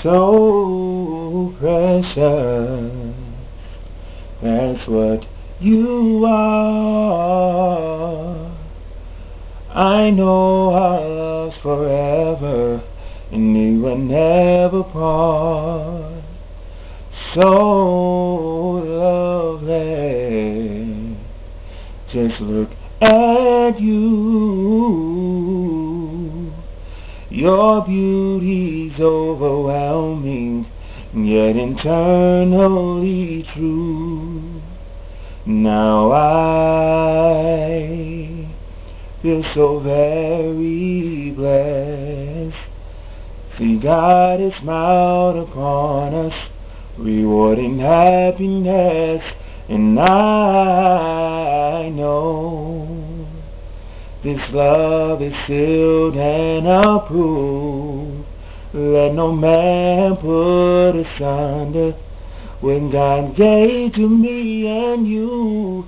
so precious. That's what you are. I know our love's forever, and we will never part. So lovely, just look at you. Your beauty's overwhelming, yet eternally true. Now I feel so very blessed. See, God has smiled upon us, rewarding happiness, and I know this love is sealed and approved. Let no man put asunder when God gave to me and you.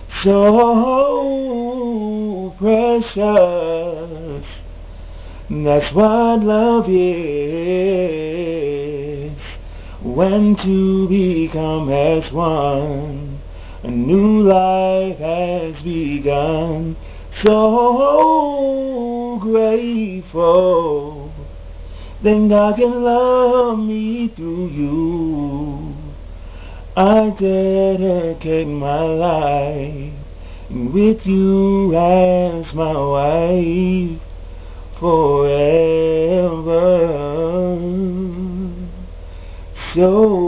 So precious. That's what love is. When two become as one, a new life has begun. So grateful that God can love me through you. I dedicate my life with you as my wife forever. So